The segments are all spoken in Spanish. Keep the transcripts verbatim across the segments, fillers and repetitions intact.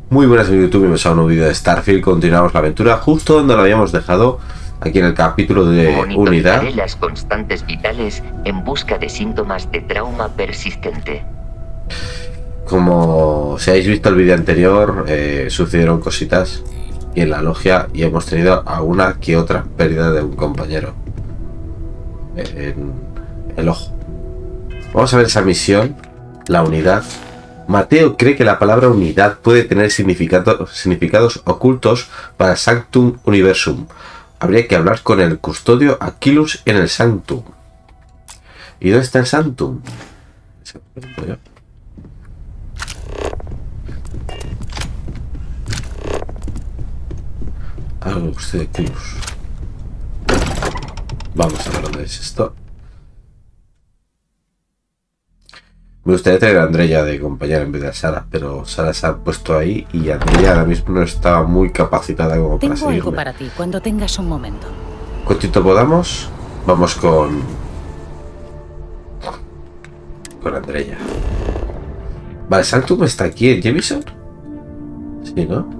Muy buenas en YouTube, bienvenidos a un nuevo vídeo de Starfield. Continuamos la aventura justo donde lo habíamos dejado, aquí en el capítulo de Unidad. Monitorizaré las constantes vitales en busca de síntomas de trauma persistente. Como si habéis visto el vídeo anterior, eh, sucedieron cositas y en la logia y hemos tenido alguna que otra pérdida de un compañero en el ojo. Vamos a ver esa misión, la unidad. Mateo cree que la palabra unidad puede tener significado, significados ocultos para Sanctum Universum. Habría que hablar con el custodio Aquilus en el Sanctum. ¿Y dónde está el Sanctum? Algo usted de Aquilus. Vamos a ver dónde es esto. Me gustaría tener a Andrea de compañera en vez de a Sara, pero Sara se ha puesto ahí y Andrea ahora mismo no está muy capacitada como para seguirme. Tengo algo para ti cuando tengas un momento. Cuantito podamos, vamos con... con Andrea. Vale, Sanctum está aquí en Jemison. Sí, ¿no?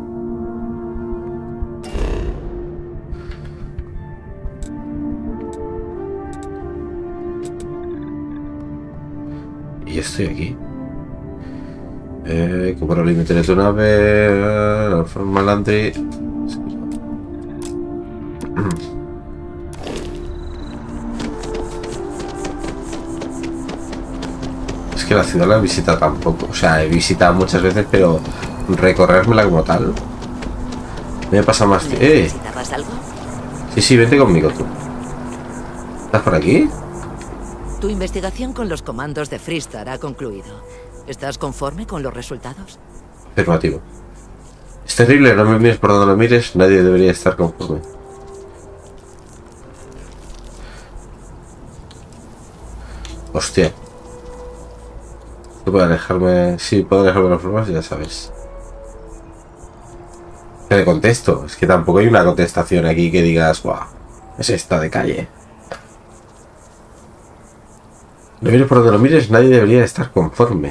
Y estoy aquí. Eh, como el límite de tu nave, la forma Landry. Es que la ciudad la he visitado tampoco. O sea, he visitado muchas veces, pero recorrérmela como tal me pasa más que. ¡Eh! ¿Necesitabas algo? Sí, sí, vente conmigo tú. ¿Estás por aquí? Tu investigación con los comandos de Freestar ha concluido. ¿Estás conforme con los resultados? Afirmativo. Es terrible, no me mires por donde lo mires, nadie debería estar conforme. Hostia. ¿Puedo alejarme? Sí, puedo alejarme de los problemas, ya sabes. ¿Qué le contesto? Es que tampoco hay una contestación aquí que digas, guau, es esta de calle. No mires por donde lo mires, nadie debería estar conforme.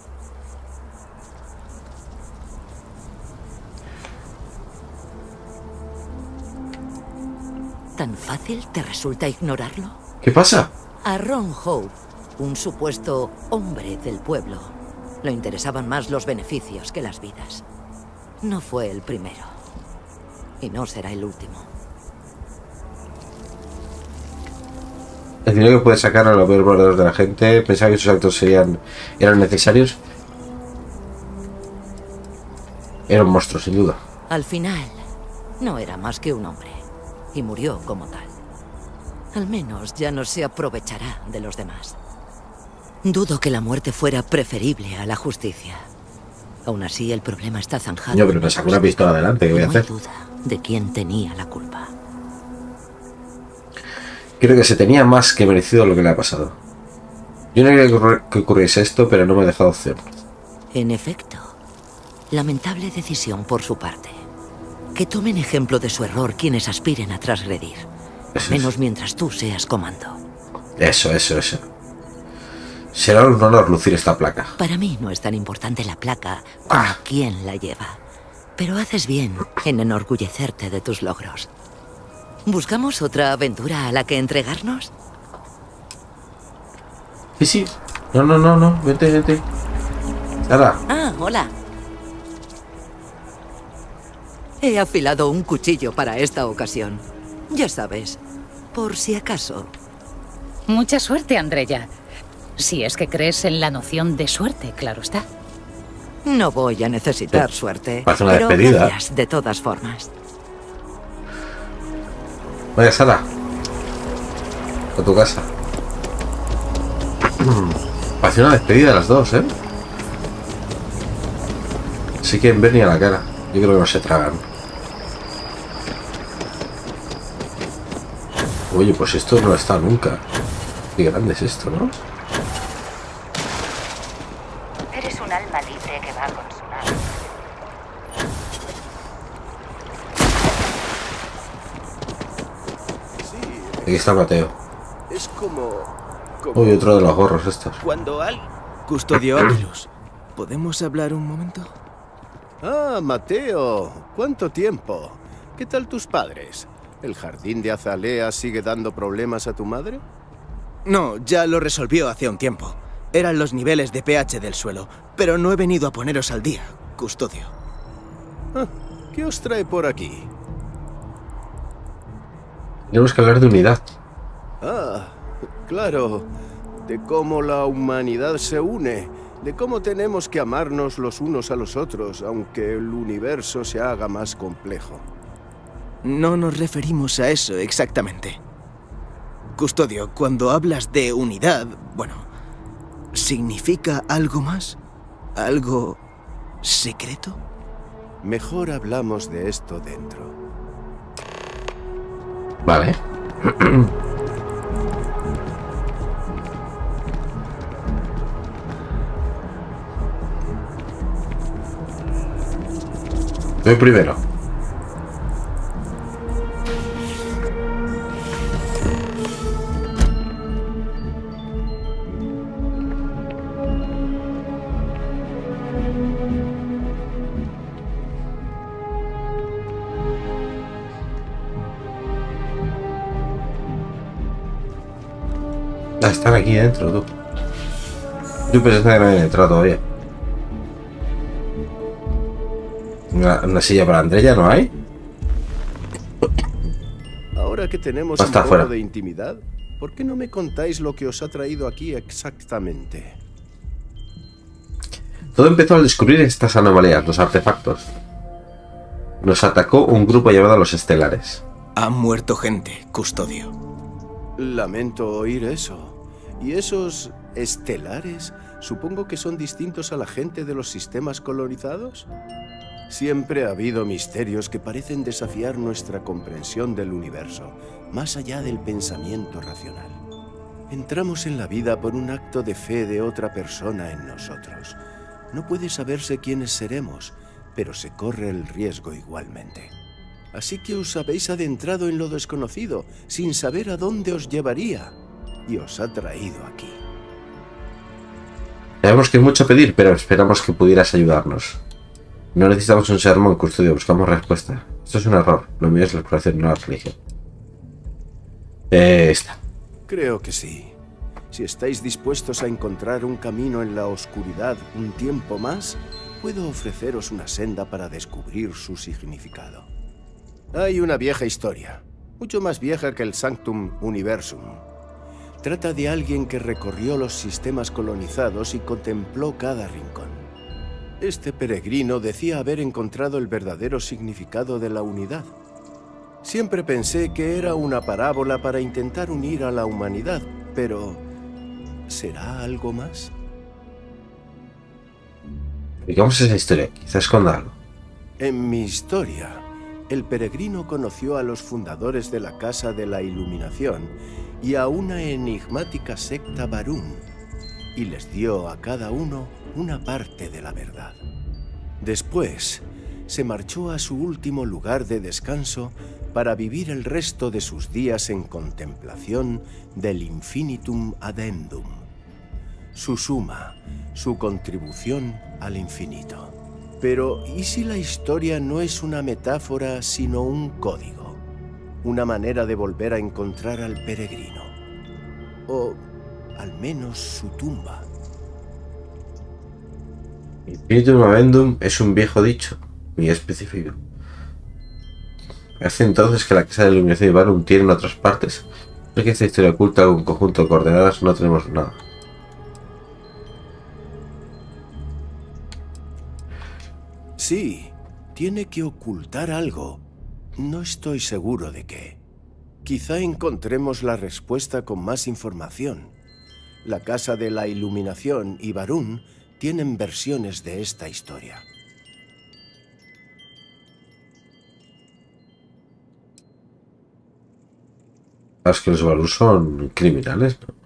¿Tan fácil te resulta ignorarlo? ¿Qué pasa? A Ron Hope, un supuesto hombre del pueblo, le interesaban más los beneficios que las vidas. No fue el primero. Y no será el último. El dinero que puede sacar a los peores borradores de la gente. Pensaba que sus actos serían eran necesarios. Era un monstruo, sin duda. Al final, no era más que un hombre. Y murió como tal. Al menos ya no se aprovechará de los demás. Dudo que la muerte fuera preferible a la justicia. Aún así, el problema está zanjado. Yo, pero me sacó una pistola adelante. ¿Qué voy a hacer? No hay duda de quién tenía la culpa. Creo que se tenía más que merecido lo que le ha pasado. Yo no quería que ocurriese esto, pero no me ha dejado opción. En efecto, lamentable decisión por su parte. Que tomen ejemplo de su error quienes aspiren a transgredir. Eso Menos es. mientras tú seas comando. Eso, eso, eso. Será un honor lucir esta placa. Para mí no es tan importante la placa como Ah. quién la lleva. Pero haces bien en enorgullecerte de tus logros. ¿Buscamos otra aventura a la que entregarnos? Sí, sí. No, no, no, no. Vente, vente. Sara. Ah, hola. He afilado un cuchillo para esta ocasión. Ya sabes, por si acaso. Mucha suerte, Andrea. Si es que crees en la noción de suerte, claro está. No voy a necesitar Sí. suerte. Parece una pero despedida. gracias de todas formas. Vaya, Sara. A tu casa. Parece una despedida de las dos, ¿eh? Sí quieren ver ni a la cara. Yo creo que no se tragan. Oye, pues esto no está nunca. Qué grande es esto, ¿no? Eres un alma libre que va con su nave. Aquí está Mateo. Es como... como Uy, otro de los gorros estos. cuando al... Custodio Aquilus. ¿Podemos hablar un momento? Ah, Mateo. ¿Cuánto tiempo? ¿Qué tal tus padres? ¿El jardín de Azalea sigue dando problemas a tu madre? No, ya lo resolvió hace un tiempo. Eran los niveles de pH del suelo, pero no he venido a poneros al día, custodio. Ah, ¿qué os trae por aquí? Tenemos que hablar de unidad. Ah, claro. De cómo la humanidad se une. De cómo tenemos que amarnos los unos a los otros, aunque el universo se haga más complejo. No nos referimos a eso exactamente. Custodio, cuando hablas de unidad, bueno, ¿significa algo más? ¿Algo secreto? Mejor hablamos de esto dentro. Vale. Voy primero. Ah, están aquí dentro, tú. Yo pensé que no habían entrado todavía. Una, una silla para Andrea, ¿no hay? Ahora que tenemos Hasta un poco afuera. de intimidad, ¿por qué no me contáis lo que os ha traído aquí exactamente? Todo empezó al descubrir estas anomalías, los artefactos. Nos atacó un grupo llamado los Estelares. Ha muerto gente, custodio. Lamento oír eso. ¿Y esos estelares supongo que son distintos a la gente de los sistemas colonizados? Siempre ha habido misterios que parecen desafiar nuestra comprensión del universo, más allá del pensamiento racional. Entramos en la vida por un acto de fe de otra persona en nosotros. No puede saberse quiénes seremos, pero se corre el riesgo igualmente. Así que os habéis adentrado en lo desconocido, sin saber a dónde os llevaría, y os ha traído aquí. Sabemos que es mucho pedir, pero esperamos que pudieras ayudarnos. No necesitamos un sermón, custodio, buscamos respuesta. Esto es un error, lo mío es la exploración, no la religión. Eh, esta. Creo que sí. Si estáis dispuestos a encontrar un camino en la oscuridad un tiempo más, puedo ofreceros una senda para descubrir su significado. Hay una vieja historia, mucho más vieja que el Sanctum Universum. Trata de alguien que recorrió los sistemas colonizados y contempló cada rincón. Este peregrino decía haber encontrado el verdadero significado de la unidad. Siempre pensé que era una parábola para intentar unir a la humanidad, pero ¿será algo más? Digamos esa historia, quizás esconda algo. En mi historia, el peregrino conoció a los fundadores de la Casa de la Iluminación y a una enigmática secta Varún, y les dio a cada uno una parte de la verdad. Después, se marchó a su último lugar de descanso para vivir el resto de sus días en contemplación del infinitum addendum, su suma, su contribución al infinito. Pero, ¿y si la historia no es una metáfora, sino un código? Una manera de volver a encontrar al peregrino. O, al menos, su tumba. Infinitum addendum es un viejo dicho, muy específico. Hace entonces que la Casa de la Iluminación y Varún tienen otras partes. Porque esta historia oculta algún conjunto de coordenadas, no tenemos nada. Sí, tiene que ocultar algo. No estoy seguro de qué. Quizá encontremos la respuesta con más información. La Casa de la Iluminación y Varún tienen versiones de esta historia. Es que los Varún son criminales, ¿no?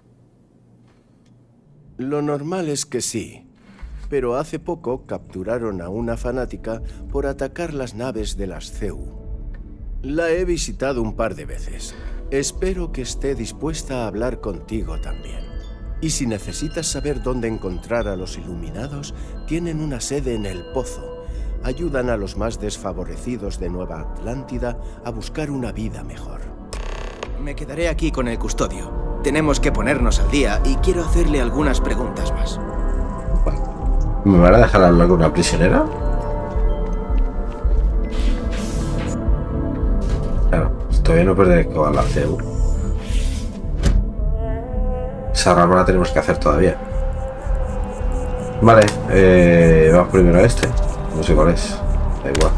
Lo normal es que sí. Pero hace poco capturaron a una fanática por atacar las naves de las C U. La he visitado un par de veces. Espero que esté dispuesta a hablar contigo también. Y si necesitas saber dónde encontrar a los iluminados, tienen una sede en el Pozo, ayudan a los más desfavorecidos de Nueva Atlántida a buscar una vida mejor. Me quedaré aquí con el custodio. Tenemos que ponernos al día y quiero hacerle algunas preguntas más. ¿Me van a dejar hablar con una prisionera? Claro, todavía no perderé que va a la C U. Esa rama la tenemos que hacer todavía. Vale, eh, vamos primero a este. No sé cuál es. Da igual.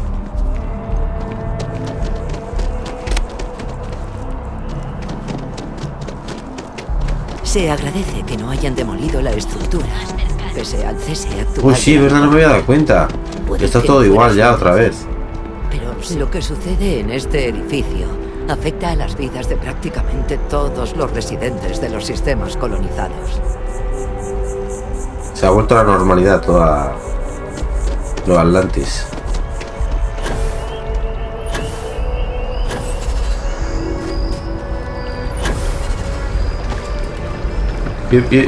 Se agradece que no hayan demolido la estructura, pese al cese actual. Pues sí, verdad, no me había dado cuenta. Está todo igual ya otra vez. Pero lo que sucede en este edificio afecta a las vidas de prácticamente todos los residentes de los sistemas colonizados. Se ha vuelto a la normalidad toda Nueva Atlantis. Pie, pie.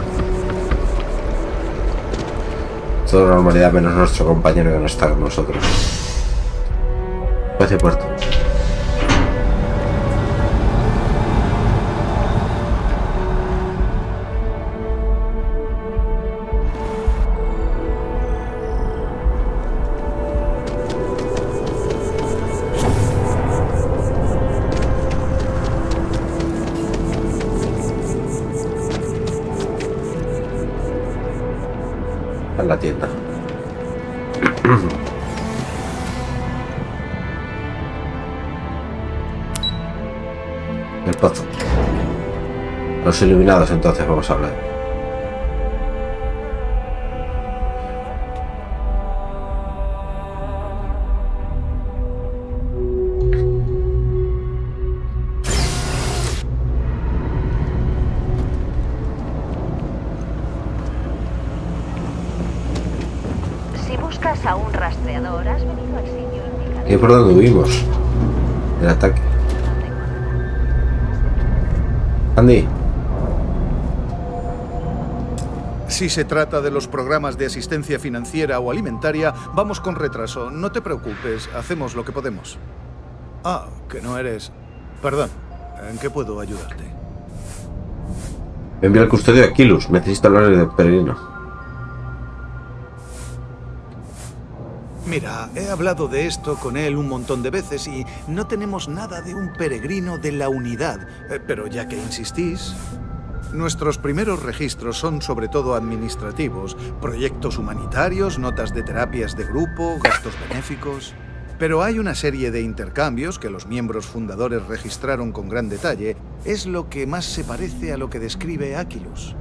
Toda normalidad menos nuestro compañero que no está con nosotros. Hacia puerto. En la tienda. El pozo. Los iluminados, entonces vamos a hablar. Si buscas a un rastreador, has venido al sitio indicado. ¿Qué por dónde huimos? El ataque. Andy. Si se trata de los programas de asistencia financiera o alimentaria, vamos con retraso. No te preocupes, hacemos lo que podemos. Ah, que no eres... Perdón, ¿en qué puedo ayudarte? Me envía el custodio de Aquilus. Necesito hablar del peregrino. Mira, he hablado de esto con él un montón de veces y no tenemos nada de un peregrino de la unidad. Eh, pero ya que insistís... Nuestros primeros registros son sobre todo administrativos, proyectos humanitarios, notas de terapias de grupo, gastos benéficos... Pero hay una serie de intercambios que los miembros fundadores registraron con gran detalle. Es lo que más se parece a lo que describe Aquilus.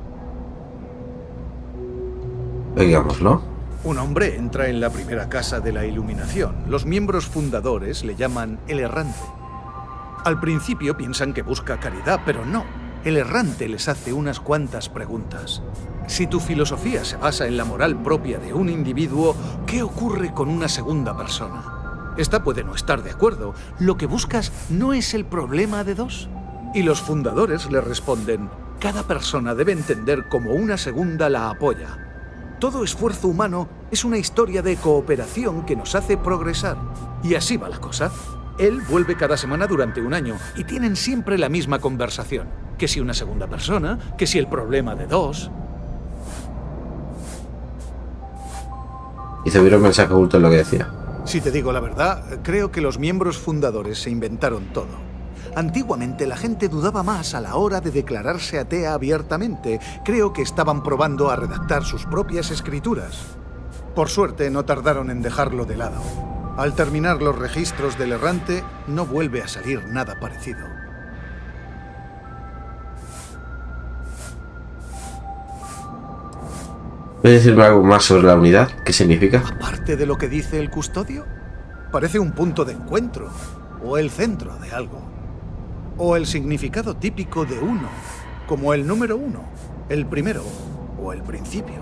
Digamos, ¿no? Un hombre entra en la primera casa de la iluminación. Los miembros fundadores le llaman el errante. Al principio piensan que busca caridad, pero no. El errante les hace unas cuantas preguntas. Si tu filosofía se basa en la moral propia de un individuo, ¿qué ocurre con una segunda persona? Esta puede no estar de acuerdo. Lo que buscas no es el problema de dos. Y los fundadores le responden, cada persona debe entender cómo una segunda la apoya. Todo esfuerzo humano es una historia de cooperación que nos hace progresar. Y así va la cosa. Él vuelve cada semana durante un año y tienen siempre la misma conversación. Que si una segunda persona, que si el problema de dos... Y se vieron un mensaje oculto en lo que decía. Si te digo la verdad, creo que los miembros fundadores se inventaron todo. Antiguamente la gente dudaba más a la hora de declararse atea abiertamente. Creo que estaban probando a redactar sus propias escrituras. Por suerte no tardaron en dejarlo de lado. Al terminar los registros del errante, no vuelve a salir nada parecido. ¿Puedes decirme algo más sobre la unidad? ¿Qué significa? Aparte de lo que dice el custodio, parece un punto de encuentro, o el centro de algo. O el significado típico de uno, como el número uno, el primero o el principio.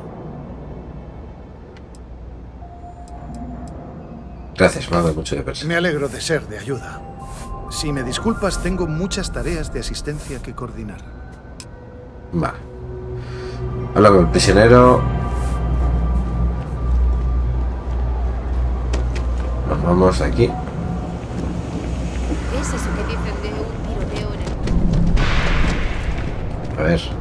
Gracias, me ha dado mucho de pensar. Me alegro de ser de ayuda. Si me disculpas, tengo muchas tareas de asistencia que coordinar. Vale. Habla con el prisionero. vamos aquí. ¿Qué es eso que dicen de un tiroteo en el... A ver.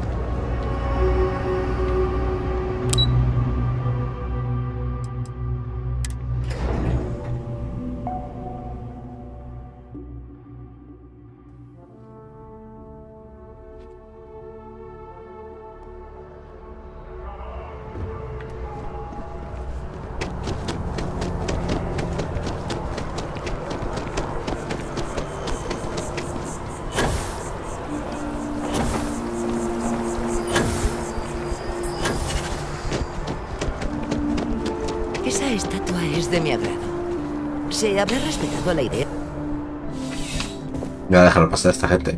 Esa estatua es de mi agrado. ¿Se habrá respetado la idea? Voy a dejar pasar a esta gente.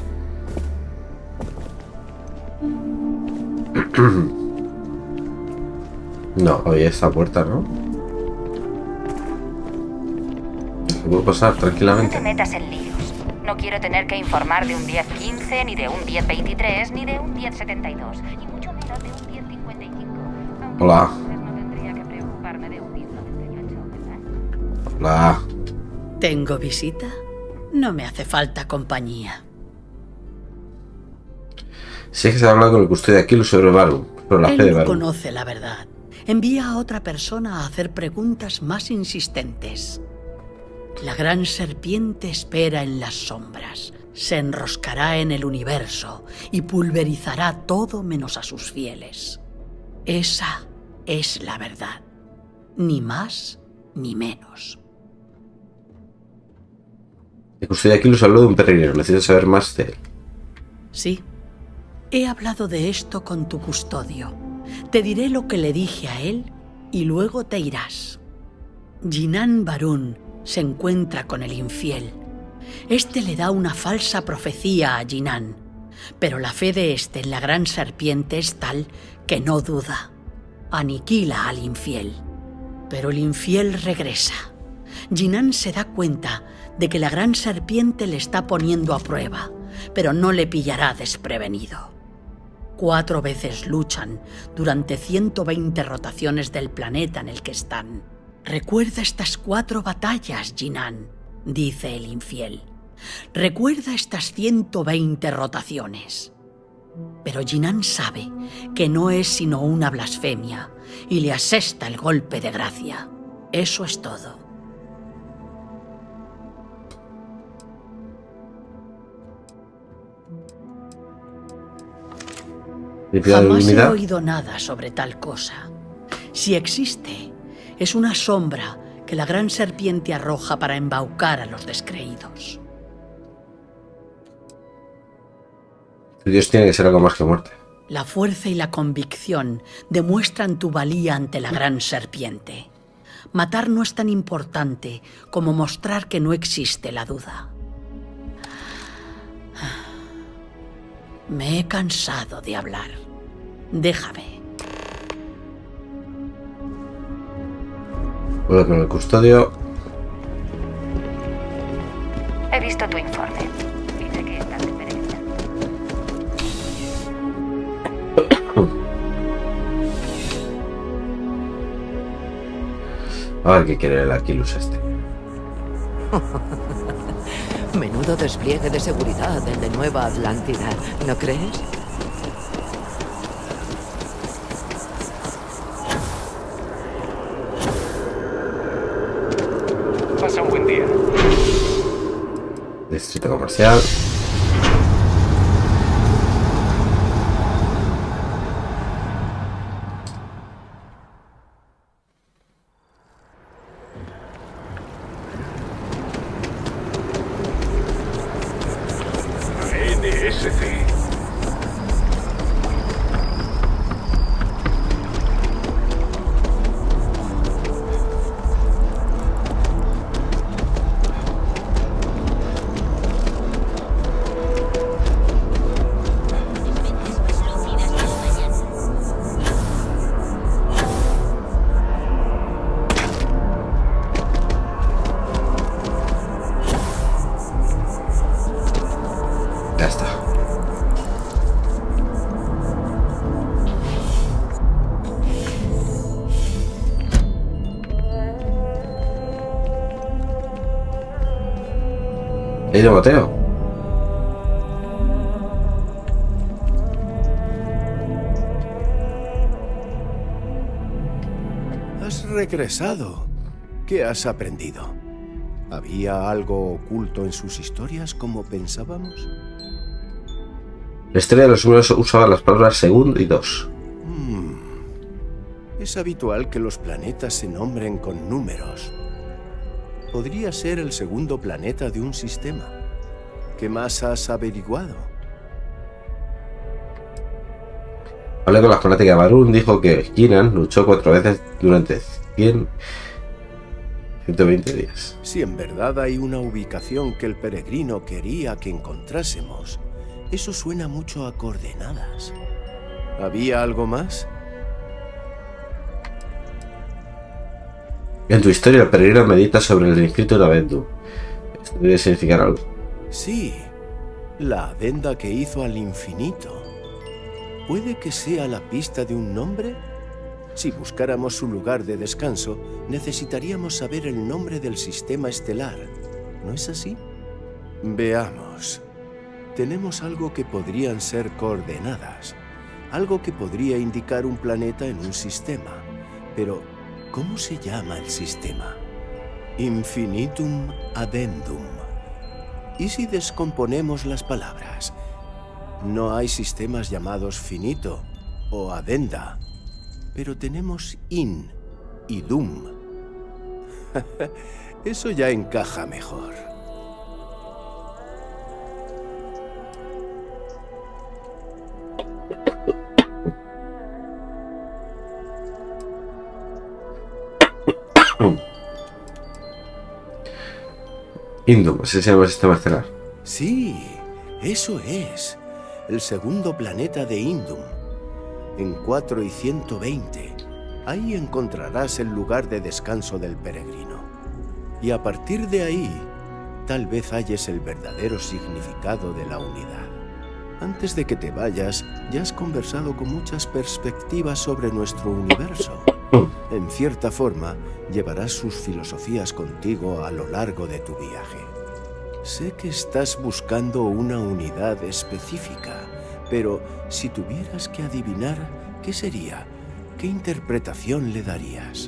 No, oye, esta puerta, ¿no? ¿Se puede pasar tranquilamente? No te metas en líos. No quiero tener que informar de un diez quince, ni de un diez veintitrés, ni de un diez setenta y dos, y mucho menos de un diez cincuenta y cinco. Hola. No tendría que preocuparme de un diez noventa y ocho, ¿verdad? Hola. ¿Tengo visita? No me hace falta compañía. Sí que se ha hablado con el custodio de Aquilus sobre Barum, sobre la fe de Él no Barum. conoce la verdad. Envía a otra persona a hacer preguntas más insistentes. La gran serpiente espera en las sombras. Se enroscará en el universo y pulverizará todo menos a sus fieles. Esa es la verdad. Ni más ni menos. El custodio de Aquilus habló de un peregrino. Necesito saber más de él. Sí. He hablado de esto con tu custodio. Te diré lo que le dije a él y luego te irás. Jinan Barún se encuentra con el infiel. Este le da una falsa profecía a Jinan, pero la fe de este en la gran serpiente es tal que no duda. Aniquila al infiel. Pero el infiel regresa. Jinan se da cuenta de que la gran serpiente le está poniendo a prueba, pero no le pillará desprevenido. Cuatro veces luchan durante ciento veinte rotaciones del planeta en el que están. Recuerda estas cuatro batallas, Jinan, dice el infiel. Recuerda estas ciento veinte rotaciones. Pero Jinan sabe que no es sino una blasfemia y le asesta el golpe de gracia. Eso es todo. Jamás he oído nada sobre tal cosa. Si existe, es una sombra que la gran serpiente arroja para embaucar a los descreídos. Dios tiene que ser algo más que muerte. La fuerza y la convicción demuestran tu valía ante la gran serpiente. Matar no es tan importante como mostrar que no existe la duda. Me he cansado de hablar. Déjame. Vuelvo con el custodio. He visto tu informe. Dice que estás de peregrina. A ver qué quiere el Aquilus este. Menudo despliegue de seguridad el de Nueva Atlántida, ¿no crees? Pasa un buen día. Distrito comercial. N S C. ¿He ido Mateo? Has regresado. ¿Qué has aprendido? ¿Había algo oculto en sus historias como pensábamos? La historia de los números usaba las palabras segundo y dos. Hmm. Es habitual que los planetas se nombren con números. Podría ser el segundo planeta de un sistema. ¿Qué más has averiguado? Hablé con la fanática Barun, dijo que Jinan luchó cuatro veces durante cien, ciento veinte días. Si en verdad hay una ubicación que el peregrino quería que encontrásemos, eso suena mucho a coordenadas. ¿Había algo más? En tu historia, el peregrino medita sobre el inscrito de Avendu. ¿Esto debe significar algo? Sí, la adenda que hizo al infinito. ¿Puede que sea la pista de un nombre? Si buscáramos su lugar de descanso, necesitaríamos saber el nombre del sistema estelar. ¿No es así? Veamos. Tenemos algo que podrían ser coordenadas. Algo que podría indicar un planeta en un sistema. Pero, ¿cómo se llama el sistema? Infinitum Addendum. ¿Y si descomponemos las palabras? No hay sistemas llamados finito o addenda, pero tenemos in y dum. Eso ya encaja mejor. Indum, ese se llama el sistema estelar. Sí, eso es. El segundo planeta de Indum. En cuatro y ciento veinte. Ahí encontrarás el lugar de descanso del peregrino. Y a partir de ahí, tal vez halles el verdadero significado de la unidad. Antes de que te vayas, ya has conversado con muchas perspectivas sobre nuestro universo. En cierta forma, llevarás sus filosofías contigo a lo largo de tu viaje. Sé que estás buscando una unidad específica, pero si tuvieras que adivinar, ¿qué sería? ¿Qué interpretación le darías?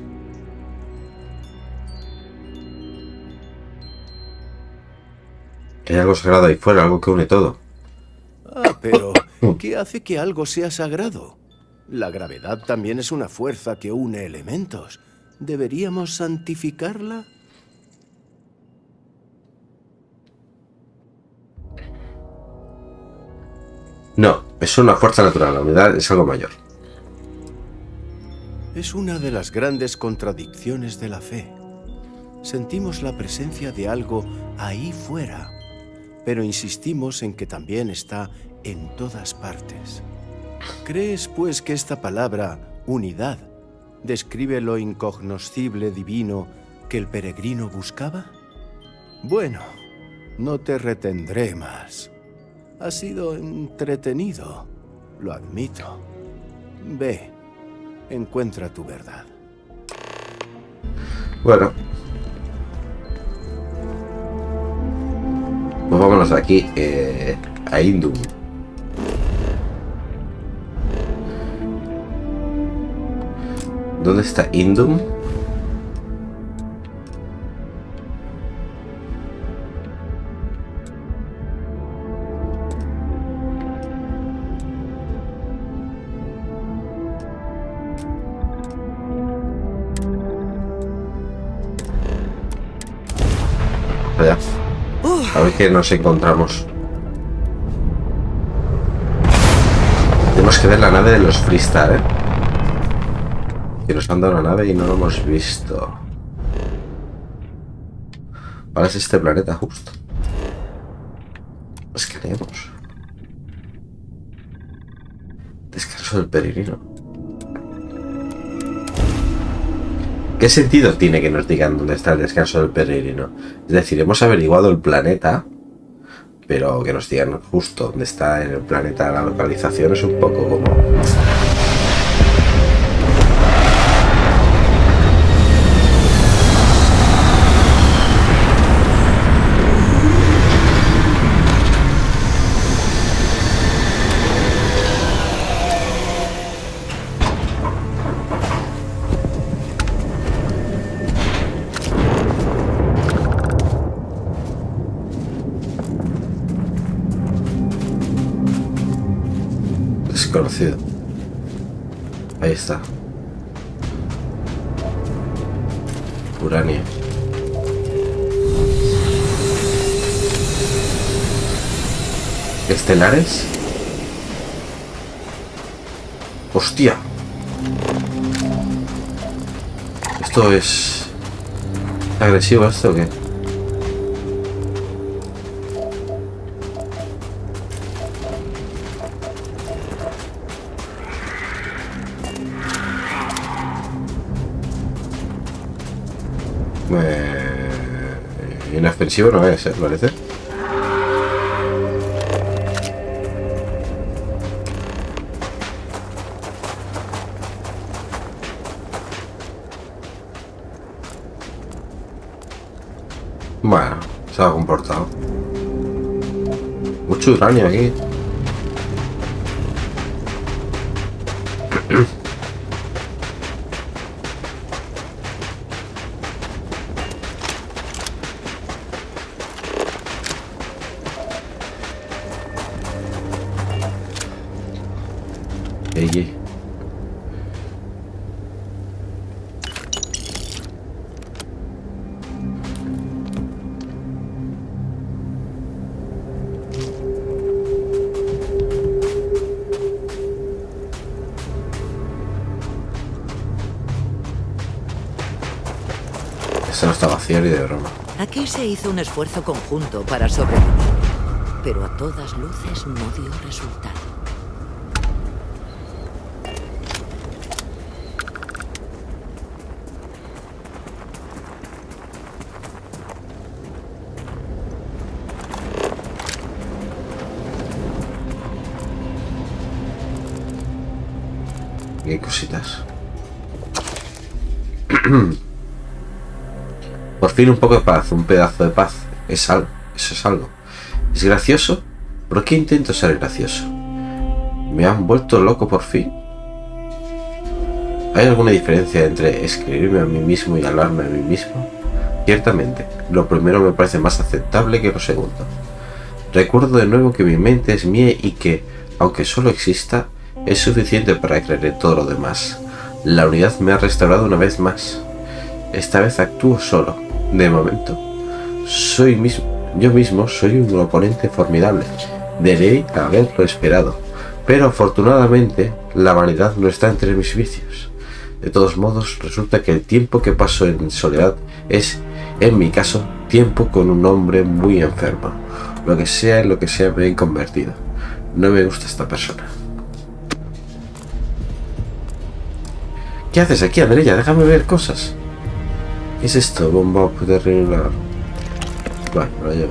Que hay algo sagrado ahí fuera, algo que une todo. Ah, pero ¿qué hace que algo sea sagrado? La gravedad también es una fuerza que une elementos. ¿Deberíamos santificarla? No, es una fuerza natural, la unidad es algo mayor. Es una de las grandes contradicciones de la fe. Sentimos la presencia de algo ahí fuera, pero insistimos en que también está en todas partes. ¿Crees, pues, que esta palabra, unidad, describe lo incognoscible divino que el peregrino buscaba? Bueno, no te retendré más. Ha sido entretenido, lo admito. Ve, encuentra tu verdad. Bueno. Pues vámonos de aquí eh, a Indum. ¿Dónde está Indum? Allá. A ver qué nos encontramos. Tenemos que ver la nave de los Freestar, ¿eh? Que nos han dado una nave y no lo hemos visto. Vale, es este planeta justo. Escaneemos. Descanso del peregrino. ¿Qué sentido tiene que nos digan dónde está el descanso del peregrino? Es decir, hemos averiguado el planeta, pero que nos digan justo dónde está en el planeta la localización es un poco como... desconocido. Ahí está. Uranio. ¿Estelares? ¡Hostia! ¿Esto es agresivo esto o qué? Eh, inofensivo no es, ¿eh? Parece. Bueno, se ha comportado. Mucho uranio aquí. Ey. Esto no está vacío ni de broma. Aquí se hizo un esfuerzo conjunto para sobrevivir, pero a todas luces no dio resultado. Qué cositas. Por fin un poco de paz, un pedazo de paz. Es algo, eso es algo. ¿Es gracioso? ¿Por qué intento ser gracioso? ¿Me han vuelto loco por fin? ¿Hay alguna diferencia entre escribirme a mí mismo y hablarme a mí mismo? Ciertamente, lo primero me parece más aceptable que lo segundo. Recuerdo de nuevo que mi mente es mía y que, aunque solo exista, es suficiente para creer en todo lo demás. La unidad me ha restaurado una vez más. Esta vez actúo solo. De momento, soy mismo, yo mismo soy un oponente formidable. Debería haberlo esperado. Pero afortunadamente, la vanidad no está entre mis vicios. De todos modos, resulta que el tiempo que paso en soledad es, en mi caso, tiempo con un hombre muy enfermo. Lo que sea en lo que sea me he convertido. No me gusta esta persona. ¿Qué haces aquí, Andrea? Déjame ver cosas. ¿Qué es esto? Bomba terrible. Bueno, me lo llevo.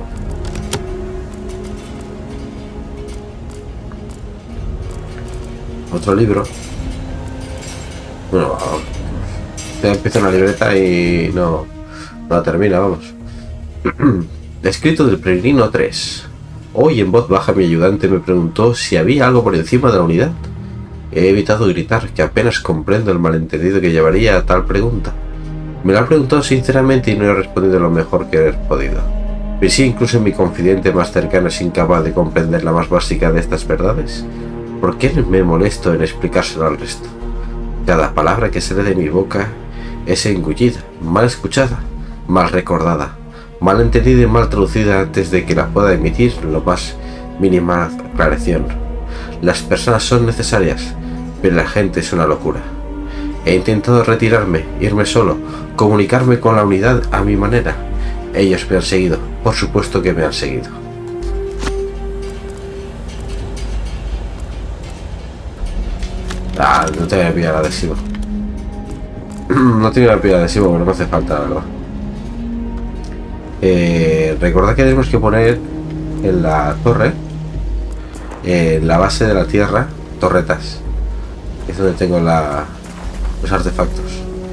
Otro libro. Bueno, ya empieza una libreta y no, no la termina, vamos. Escrito del Peregrino tres. Hoy en voz baja mi ayudante me preguntó si había algo por encima de la unidad. He evitado gritar, que apenas comprendo el malentendido que llevaría a tal pregunta. Me lo ha preguntado sinceramente y no he respondido lo mejor que he podido. Pero si incluso mi confidente más cercano es incapaz de comprender la más básica de estas verdades, ¿por qué me molesto en explicárselo al resto? Cada palabra que sale de mi boca es engullida, mal escuchada, mal recordada, mal entendida y mal traducida antes de que la pueda emitir lo más mínima aclaración. Las personas son necesarias, pero la gente es una locura. He intentado retirarme, irme solo, comunicarme con la unidad a mi manera. Ellos me han seguido, por supuesto que me han seguido. Ah, no te voy a pillar adhesivo. No te voy a pillar adhesivo, pero no hace falta, la verdad. Eh, recordad que tenemos que poner en la torre, en la base de la tierra, torretas. Es donde tengo la, los artefactos.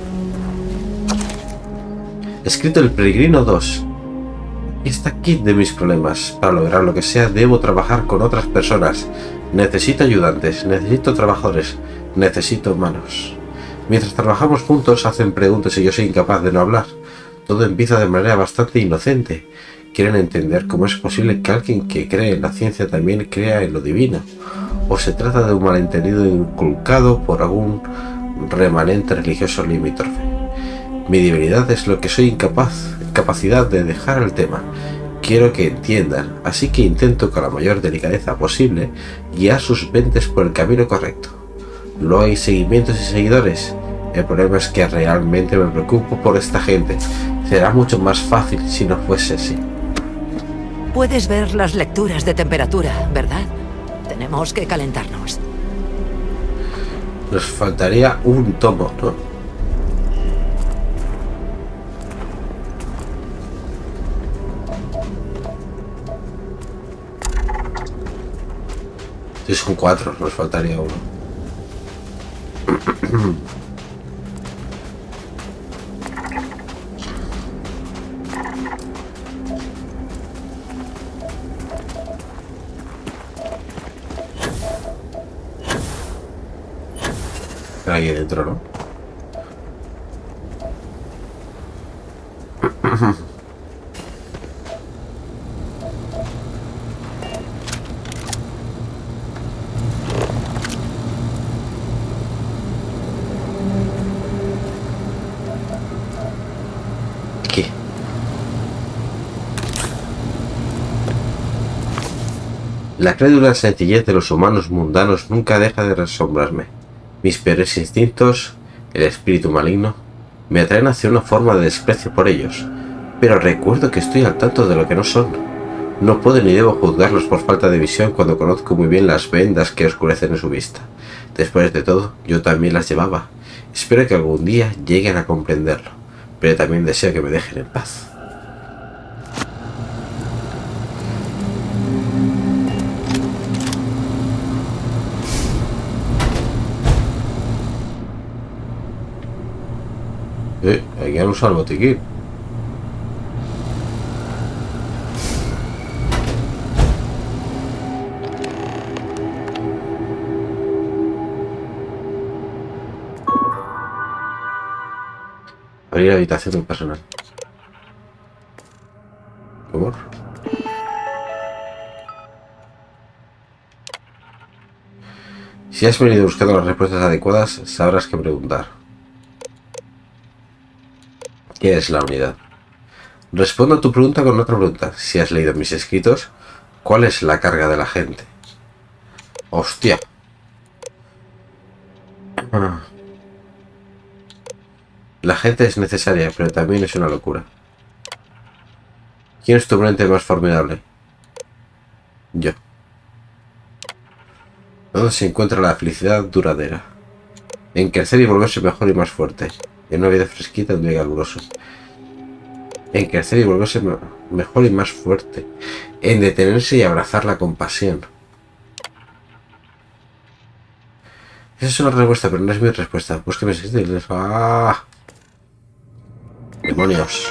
Escrito el Peregrino dos. Está kit de mis problemas. Para lograr lo que sea, debo trabajar con otras personas. Necesito ayudantes, necesito trabajadores, necesito manos. Mientras trabajamos juntos, hacen preguntas y yo soy incapaz de no hablar. Todo empieza de manera bastante inocente. Quieren entender cómo es posible que alguien que cree en la ciencia también crea en lo divino. o se trata de un malentendido inculcado por algún remanente religioso limítrofe. Mi debilidad es lo que soy incapaz, incapacidad de dejar el tema. Quiero que entiendan, así que intento con la mayor delicadeza posible guiar sus mentes por el camino correcto. No hay seguimientos y seguidores. El problema es que realmente me preocupo por esta gente. Será mucho más fácil si no fuese así. Puedes ver las lecturas de temperatura, ¿verdad? Tenemos que calentarnos. Nos faltaría un tomo, ¿no? Sí, son cuatro, nos faltaría uno. Ahí dentro, ¿no? Aquí. La crédula sencillez de los humanos mundanos nunca deja de asombrarme. Mis peores instintos, el espíritu maligno, me atraen hacia una forma de desprecio por ellos, pero recuerdo que estoy al tanto de lo que no son. No puedo ni debo juzgarlos por falta de visión cuando conozco muy bien las vendas que oscurecen en su vista. Después de todo, yo también las llevaba. Espero que algún día lleguen a comprenderlo, pero también deseo que me dejen en paz. Eh, hay que usar el botiquín. Abrir la habitación del personal. Por favor. Si has venido buscando las respuestas adecuadas, sabrás qué preguntar. ¿Qué es la unidad? Respondo a tu pregunta con otra pregunta. Si has leído mis escritos, ¿cuál es la carga de la gente? ¡Hostia! La gente es necesaria, pero también es una locura. ¿Quién es tu oponente más formidable? Yo. ¿Dónde se encuentra la felicidad duradera? En crecer y volverse mejor y más fuerte. En una vida fresquita, un día caluroso. En crecer y volverse me mejor y más fuerte. En detenerse y abrazar la compasión. Esa es una respuesta, pero no es mi respuesta. Búsqueme escritos. ¡Ah! ¡Demonios!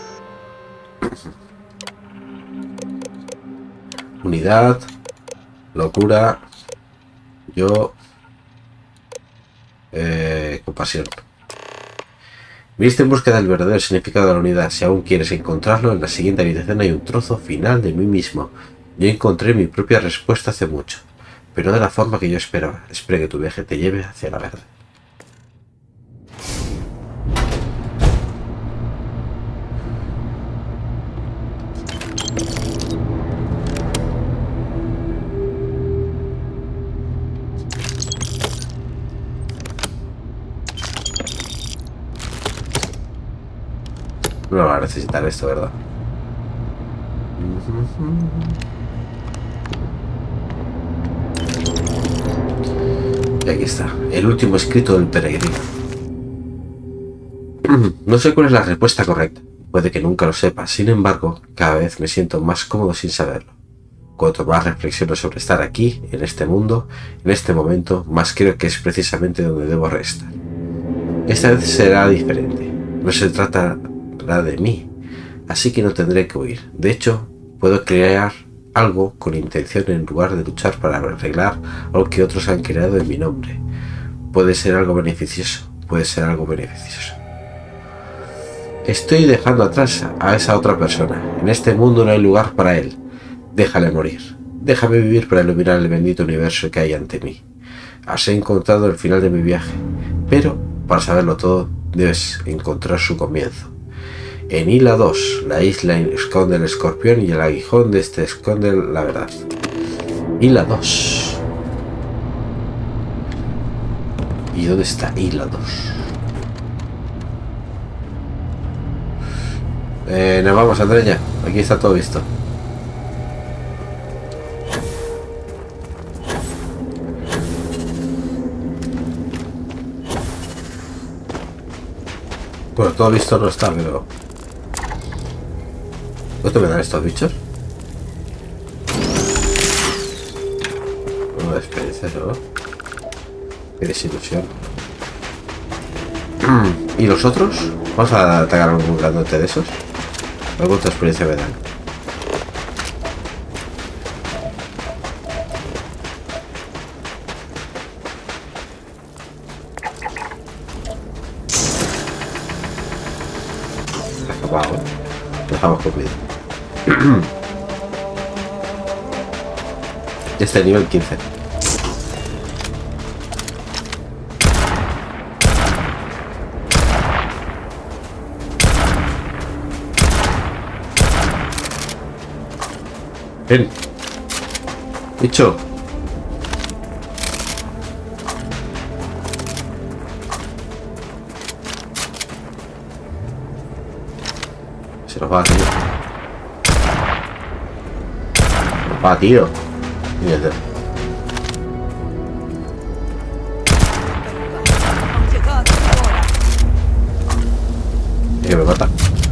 Unidad. Locura. Yo. Eh, compasión. Viniste en búsqueda del verdadero significado de la unidad. Si aún quieres encontrarlo, en la siguiente habitación hay un trozo final de mí mismo. Yo encontré mi propia respuesta hace mucho, pero no de la forma que yo esperaba. Espero que tu viaje te lleve hacia la verdad. No va a necesitar esto, ¿verdad? Y aquí está, el último escrito del peregrino. No sé cuál es la respuesta correcta. Puede que nunca lo sepa. Sin embargo, cada vez me siento más cómodo sin saberlo. Cuanto más reflexiono sobre estar aquí, en este mundo, en este momento, más creo que es precisamente donde debo restar. Esta vez será diferente. No se trata de mí, así que no tendré que huir. De hecho, puedo crear algo con intención en lugar de luchar para arreglar algo que otros han creado en mi nombre. Puede ser algo beneficioso, puede ser algo beneficioso. Estoy dejando atrás a esa otra persona. En este mundo no hay lugar para él. Déjale morir. Déjame vivir para iluminar el bendito universo que hay ante mí. Has encontrado el final de mi viaje, pero para saberlo todo debes encontrar su comienzo. En Isla dos, la isla esconde el escorpión y el aguijón de este esconde la verdad. Isla dos. ¿Y dónde está Isla dos? Eh, nos vamos, Andrea. Aquí está todo visto. Bueno, todo visto no está, pero... ¿Cuánto me dan estos bichos? Una experiencia, ¿no? Qué desilusión. ¿Y los otros? Vamos a atacar a un grandote de esos. A ver cuánta experiencia me dan. Acabado. Dejamos comida. Este nivel quince. Ven. Bicho. Se nos va, tío. Se nos va, tío. Mírate. Y que me mata.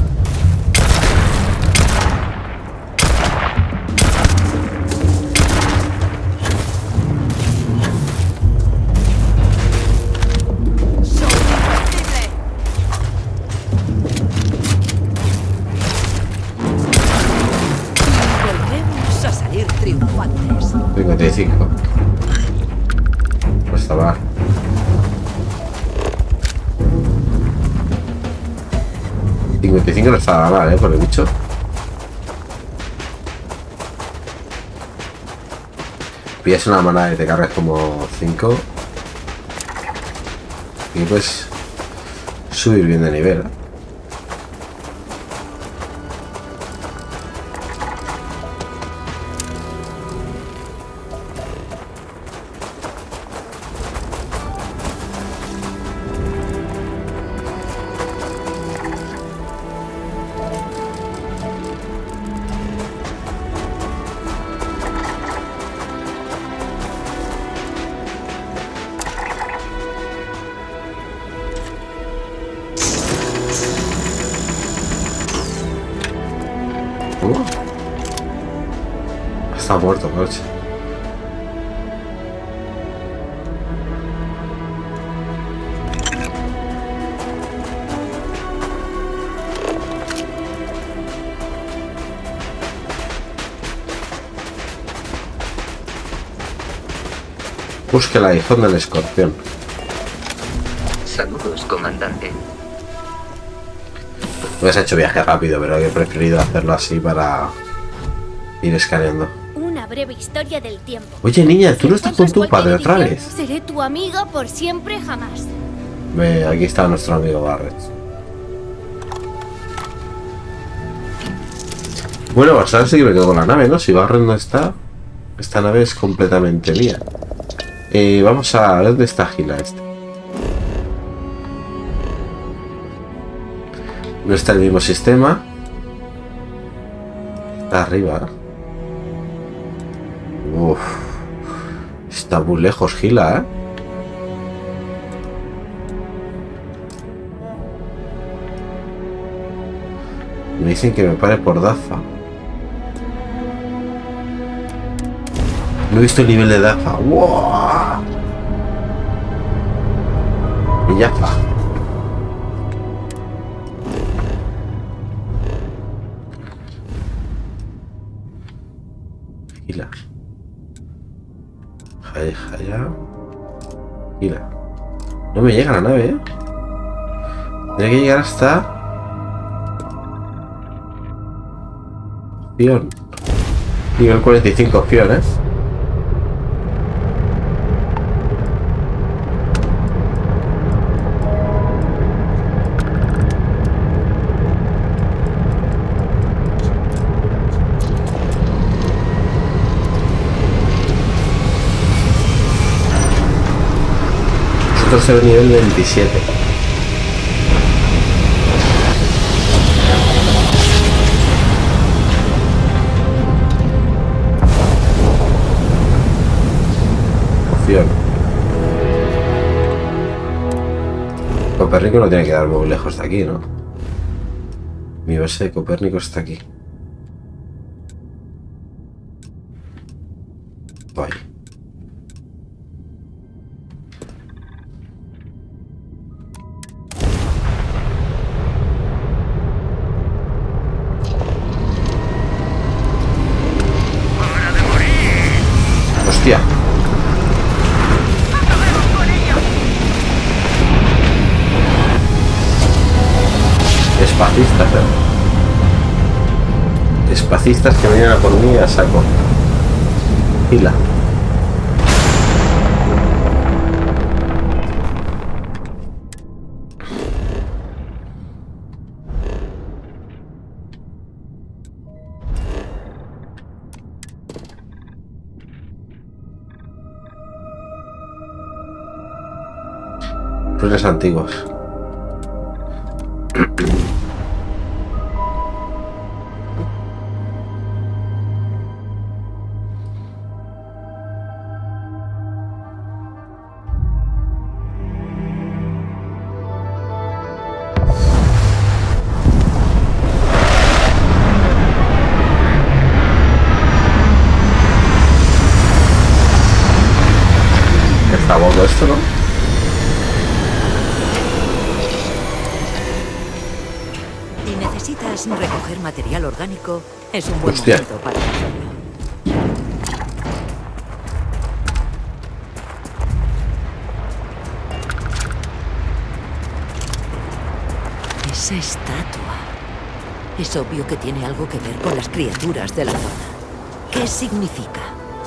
cincuenta y cinco. Pues está mal. cincuenta y cinco no estaba mal, eh, por el bicho. Pillas una manada y te cargas como cinco. Y pues subir bien de nivel, ¿eh? Está muerto, coche. Busque el aguijón del escorpión. Saludos, comandante. Me has hecho viaje rápido, pero he preferido hacerlo así para ir escaneando. Una breve historia del tiempo. Oye, niña, tú no estás con tu padre otra vez. Seré tu amiga por siempre jamás. Ve, aquí está nuestro amigo Barret. Bueno, pues ahora sí que me quedo con la nave, ¿no? Si Barret no está, esta nave es completamente mía. Eh, vamos a ver dónde está Gila este. No está en el mismo sistema. Está arriba. Uf. Está muy lejos Gila, ¿eh? Me dicen que me pare por Dafa. No he visto el nivel de Dafa. ¡Wow! Y ya está. Gila. Jaya, jaya. Gila. No me llega la nave, ¿eh? Tendría que llegar hasta... Opción. Nivel cuarenta y cinco opciones. Nosotros somos nivel veintisiete. Copérnico no tiene que dar muy lejos de aquí, ¿no? Mi base de Copérnico está aquí. Vaya. Hostia. Espacistas, ¿eh? Espacistas que venían a por mí a saco. Fila. Ruinas antiguas. Está bueno esto, ¿no? Si necesitas recoger material orgánico, es un buen Hostia. momento para hacerlo. Esa estatua. Es obvio que tiene algo que ver con las criaturas de la zona. ¿Qué significa?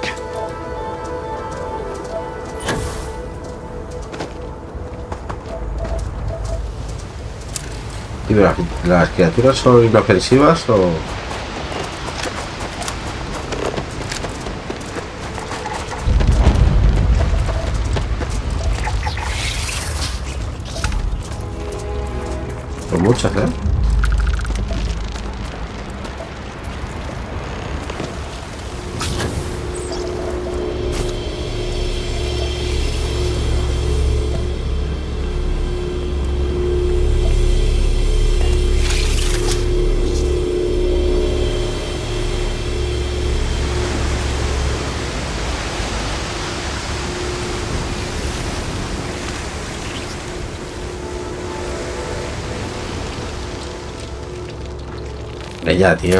¿Y las, las criaturas son inofensivas o...? Son muchas, ¿eh? Ya, tío.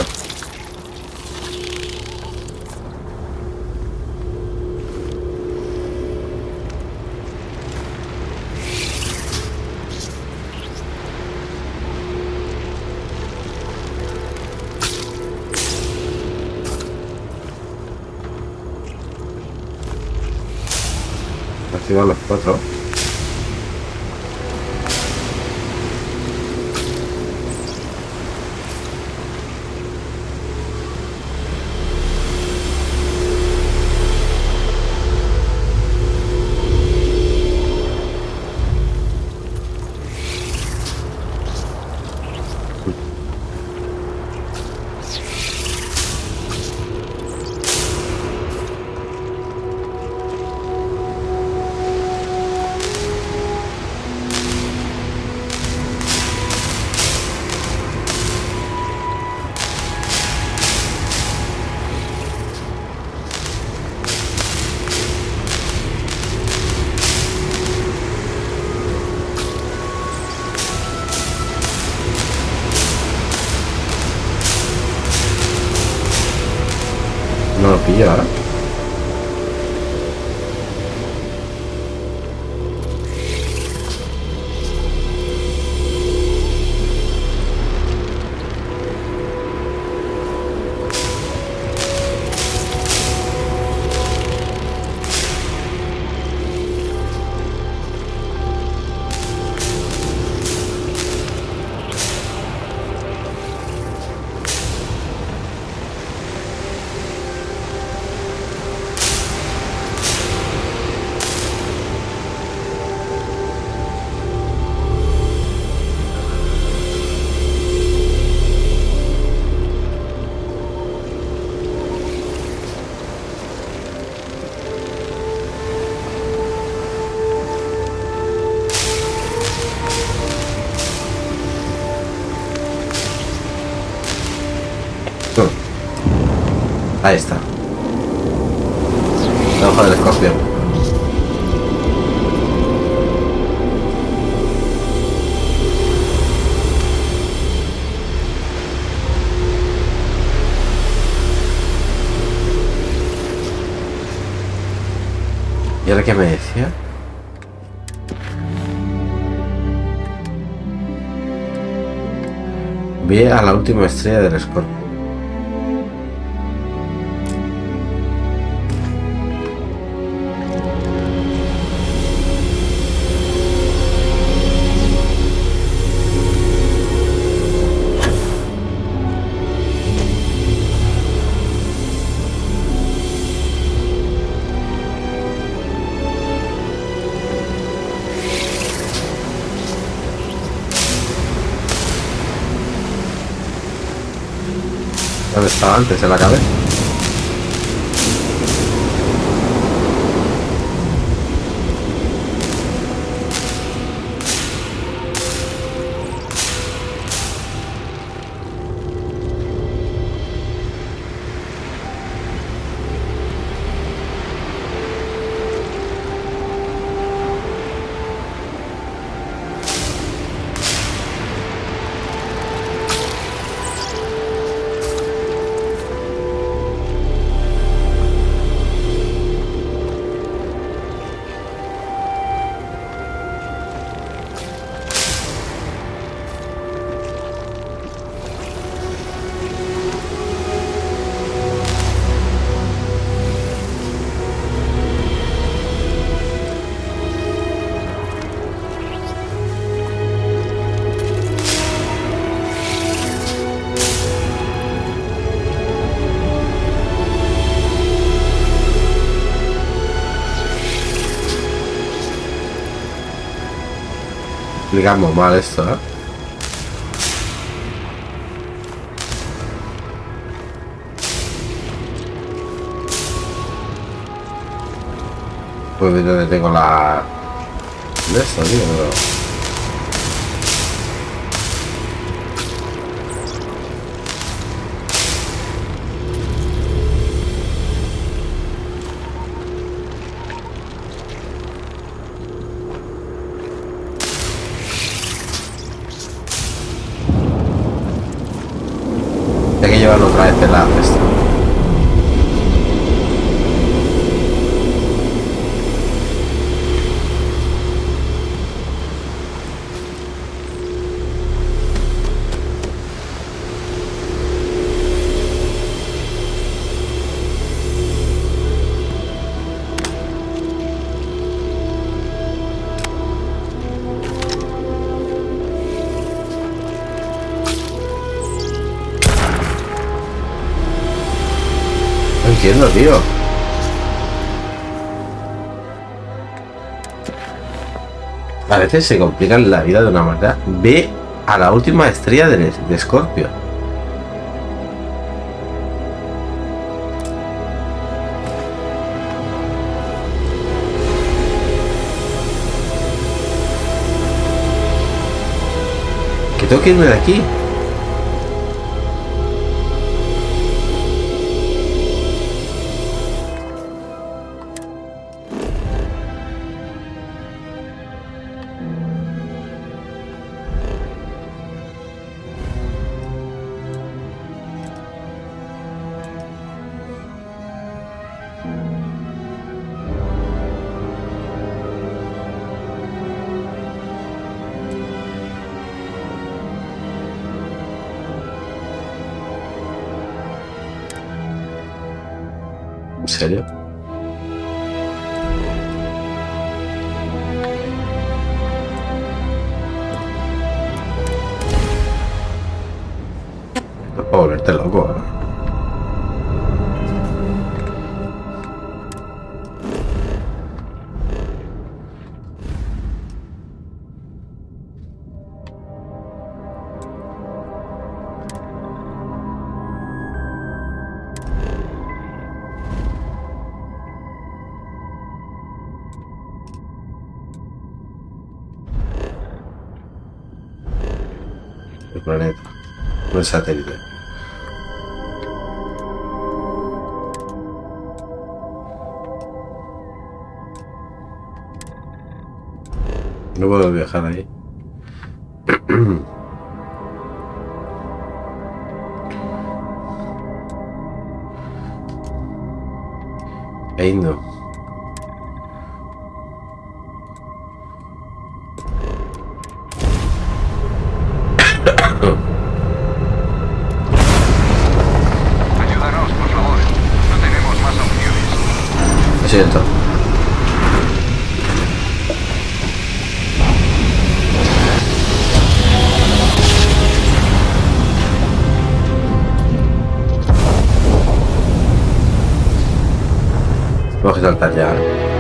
Activar los cuatro. No lo pillo ahora. Ahí está. La hoja del escorpión. ¿Y ahora qué me decía? Ve a la última estrella del escorpión. ¿Dónde estaba antes? ¿En la cabeza? Explicamos mal esto, ¿eh? Pues donde tengo la... de esto, tío, pero... Hay que llevarlo otra vez de la cesta. No entiendo, tío. A veces se complican la vida de una manera. Ve a la última estrella de, de Scorpio. Que tengo que irme de aquí. ¿En serio? No puedo volverte loco, ¿eh? El planeta, no el satélite. No puedo viajar ahí. Ahí no. Ayúdanos, por favor. No tenemos más opciones. Lo siento. Tenemos que saltar ya.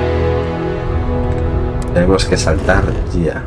Tenemos que saltar ya.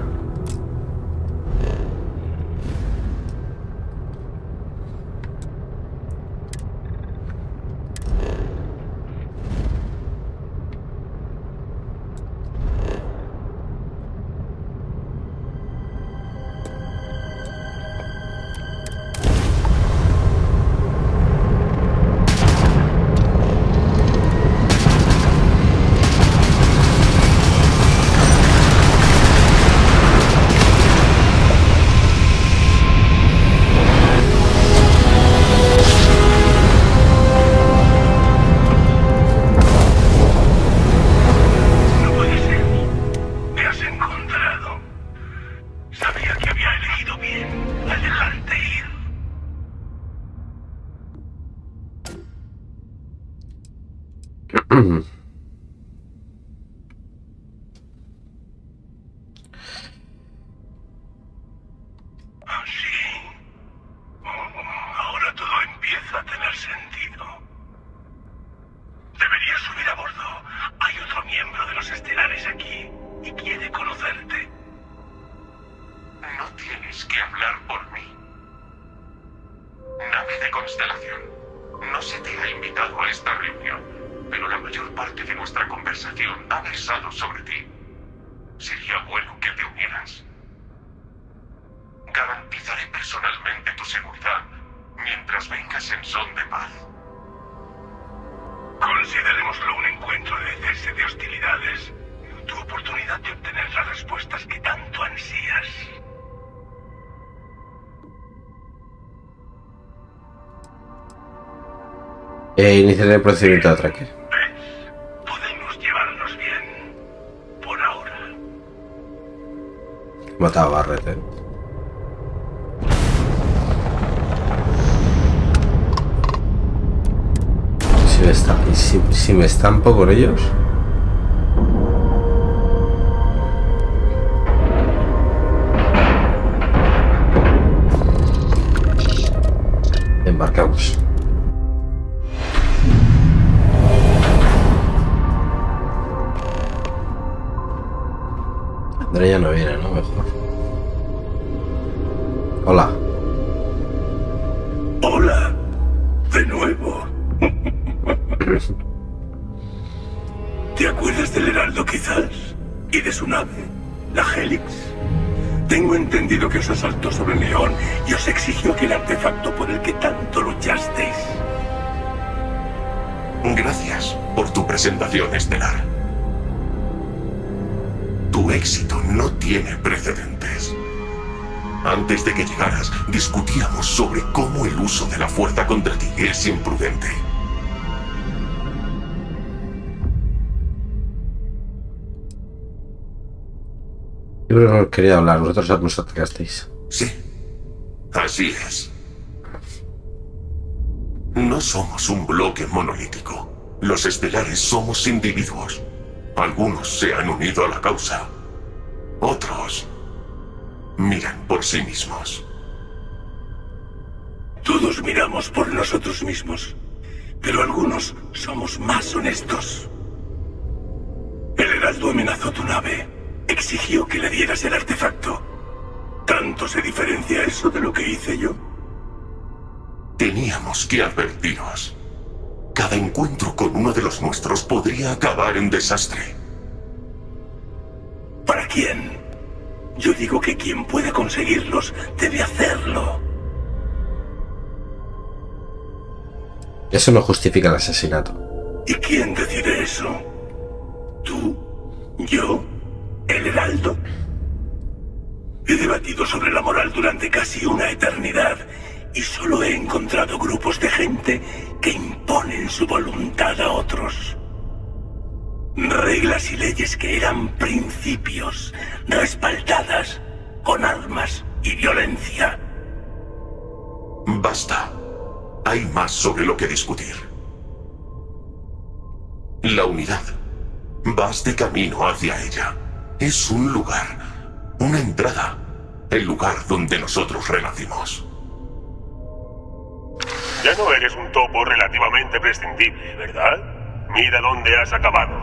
E iniciaré el procedimiento de atraque. Podemos llevarnos bien. Por ahora. He matado a Barret, eh. Si me, está, si, si me estampo con ellos. Embarcamos. Andrea no viene, ¿no? Mejor. Hola. Hola. De nuevo. ¿Te acuerdas del Heraldo quizás? ¿Y de su nave? La Helix. Tengo entendido que os asaltó sobre el León y os exigió aquel artefacto por el que tanto luchasteis. Gracias por tu presentación estelar. Tu éxito no tiene precedentes. Antes de que llegaras, discutíamos sobre cómo el uso de la fuerza contra ti es imprudente. Yo no quería hablar, vosotros nos atacasteis. Sí, así es. No somos un bloque monolítico. Los estelares somos individuos. Algunos se han unido a la causa. Otros miran por sí mismos. Todos miramos por nosotros mismos, pero algunos somos más honestos. El Heraldo amenazó tu nave. Exigió que le dieras el artefacto. ¿Tanto se diferencia eso de lo que hice yo? Teníamos que advertiros. Cada encuentro con uno de los nuestros podría acabar en desastre. ¿Para quién? Yo digo que quien puede conseguirlos debe hacerlo. Eso no justifica el asesinato. ¿Y quién decide eso? ¿Tú? ¿Yo? ¿El Heraldo? igual durante casi una eternidad y solo he encontrado grupos de gente que imponen su voluntad a otros. Reglas y leyes que eran principios, respaldadas con armas y violencia. Basta. Hay más sobre lo que discutir. La unidad. Vas de camino hacia ella. Es un lugar, una entrada, el lugar donde nosotros renacimos. Ya no eres un topo relativamente prescindible, ¿verdad? Mira dónde has acabado.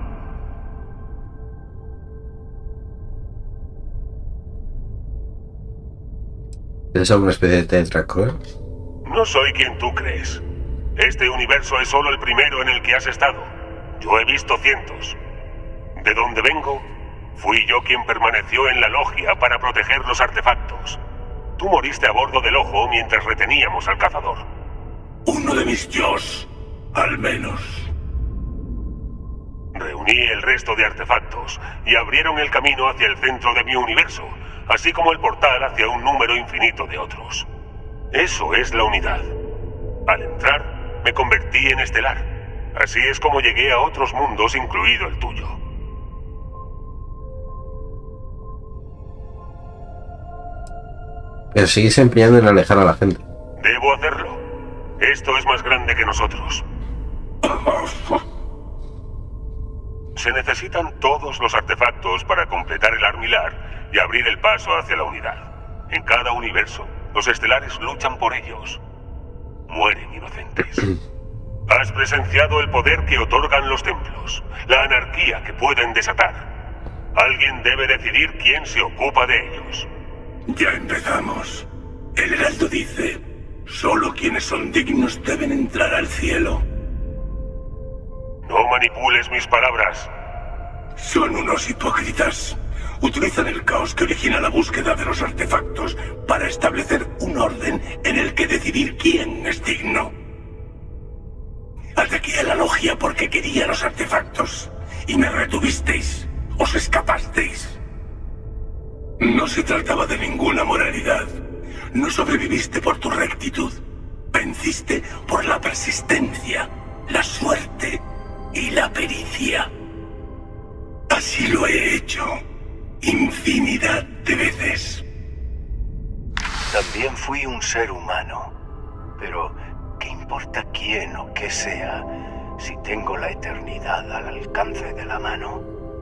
¿Es alguna especie de tetracore? No soy quien tú crees. Este universo es solo el primero en el que has estado. Yo he visto cientos. De donde vengo, fui yo quien permaneció en la logia para proteger los artefactos. Tú moriste a bordo del ojo mientras reteníamos al cazador. Uno de mis yos, al menos. Reuní el resto de artefactos y abrieron el camino hacia el centro de mi universo, así como el portal hacia un número infinito de otros. Eso es la unidad. Al entrar, me convertí en estelar. Así es como llegué a otros mundos, incluido el tuyo. Pero sigues empeñando en alejar a la gente. Debo hacerlo. Esto es más grande que nosotros. Se necesitan todos los artefactos para completar el Armilar y abrir el paso hacia la unidad. En cada universo, los estelares luchan por ellos. Mueren inocentes. Has presenciado el poder que otorgan los templos, la anarquía que pueden desatar. Alguien debe decidir quién se ocupa de ellos. Ya empezamos. El heraldo dice, solo quienes son dignos deben entrar al cielo. No manipules mis palabras. Son unos hipócritas. Utilizan el caos que origina la búsqueda de los artefactos para establecer un orden en el que decidir quién es digno. Ataqué a la logia porque quería los artefactos y me retuvisteis. Os escapasteis. No se trataba de ninguna moralidad. No sobreviviste por tu rectitud. Venciste por la persistencia, la suerte y la pericia. Así lo he hecho. Infinidad de veces. También fui un ser humano. Pero, ¿qué importa quién o qué sea si tengo la eternidad al alcance de la mano?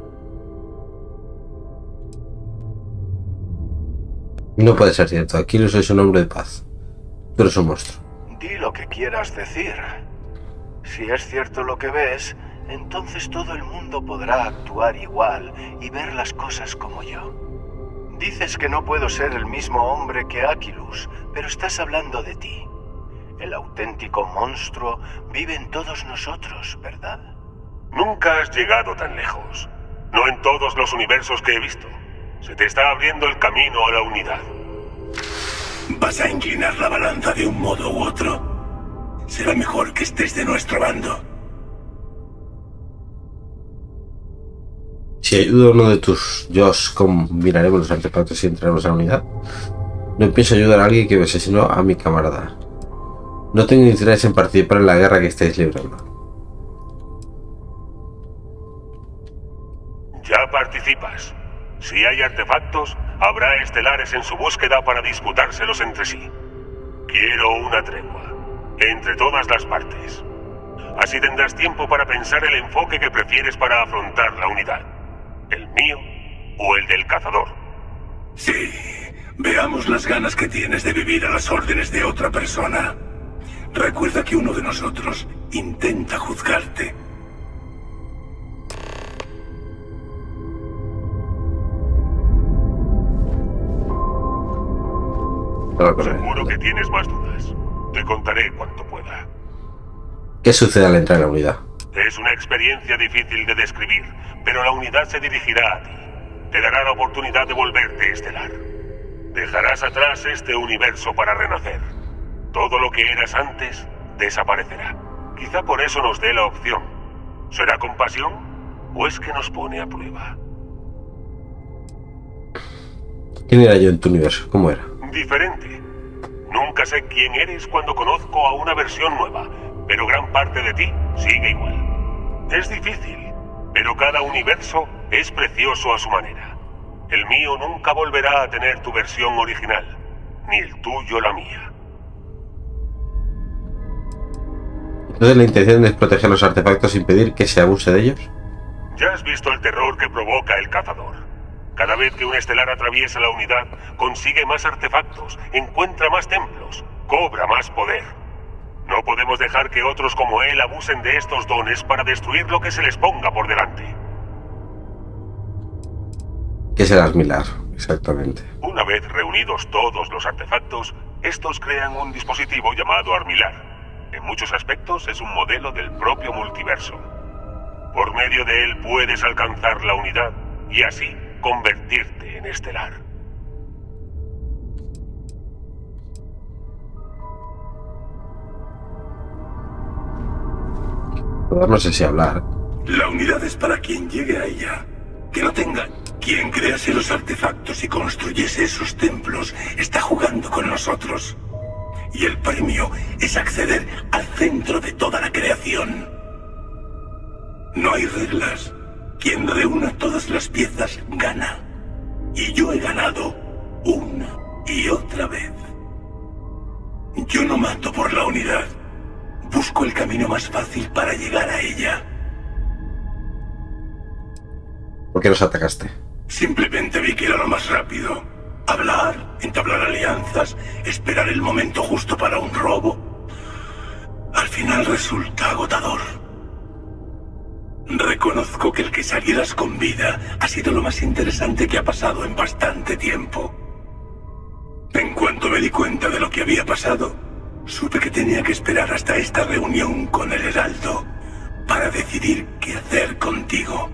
No puede ser cierto. Aquilus es un hombre de paz. Tú eres un monstruo. Di lo que quieras decir. Si es cierto lo que ves, entonces todo el mundo podrá actuar igual y ver las cosas como yo. Dices que no puedo ser el mismo hombre que Aquilus, pero estás hablando de ti. El auténtico monstruo vive en todos nosotros, ¿verdad? Nunca has llegado tan lejos. No en todos los universos que he visto. Se te está abriendo el camino a la unidad. ¿Vas a inclinar la balanza de un modo u otro? Será mejor que estés de nuestro bando. Si ayudo a uno de tus yos, combinaremos los artefactos y entraremos a la unidad. No pienso ayudar a alguien que me asesinó a mi camarada. No tengo interés en participar en la guerra que estáis librando. Ya participas. Si hay artefactos, habrá estelares en su búsqueda para disputárselos entre sí. Quiero una tregua, entre todas las partes. Así tendrás tiempo para pensar el enfoque que prefieres para afrontar la unidad. ¿El mío o el del cazador? Sí, veamos las ganas que tienes de vivir a las órdenes de otra persona. Recuerda que uno de nosotros intenta juzgarte. Seguro que tienes más dudas. Te contaré cuanto pueda. ¿Qué sucede al entrar a la unidad? Es una experiencia difícil de describir, pero la unidad se dirigirá a ti. Te dará la oportunidad de volverte estelar. Dejarás atrás este universo para renacer. Todo lo que eras antes desaparecerá. Quizá por eso nos dé la opción. ¿Será compasión o es que nos pone a prueba? ¿Quién era yo en tu universo? ¿Cómo era? Diferente. Nunca sé quién eres cuando conozco a una versión nueva, pero gran parte de ti sigue igual. Es difícil, pero cada universo es precioso a su manera. El mío nunca volverá a tener tu versión original, ni el tuyo la mía. Entonces la intención es proteger los artefactos e impedir que se abuse de ellos. Ya has visto el terror que provoca el cazador. Cada vez que un estelar atraviesa la unidad, consigue más artefactos, encuentra más templos, cobra más poder. No podemos dejar que otros como él abusen de estos dones para destruir lo que se les ponga por delante. ¿Qué será Armilar? Exactamente. Una vez reunidos todos los artefactos, estos crean un dispositivo llamado Armilar. En muchos aspectos es un modelo del propio multiverso. Por medio de él puedes alcanzar la unidad y así convertirte en estelar. No sé si hablar. La unidad es para quien llegue a ella. Que no tenga quien crease los artefactos y construyese esos templos está jugando con nosotros. Y el premio es acceder al centro de toda la creación. No hay reglas. Quien reúna todas las piezas gana. Y yo he ganado una y otra vez. Yo no mato por la unidad. Busco el camino más fácil para llegar a ella. ¿Por qué nos atacaste? Simplemente vi que era lo más rápido. Hablar, entablar alianzas, esperar el momento justo para un robo. Al final resulta agotador. Reconozco que el que salieras con vida ha sido lo más interesante que ha pasado en bastante tiempo. En cuanto me di cuenta de lo que había pasado, supe que tenía que esperar hasta esta reunión con el Heraldo para decidir qué hacer contigo.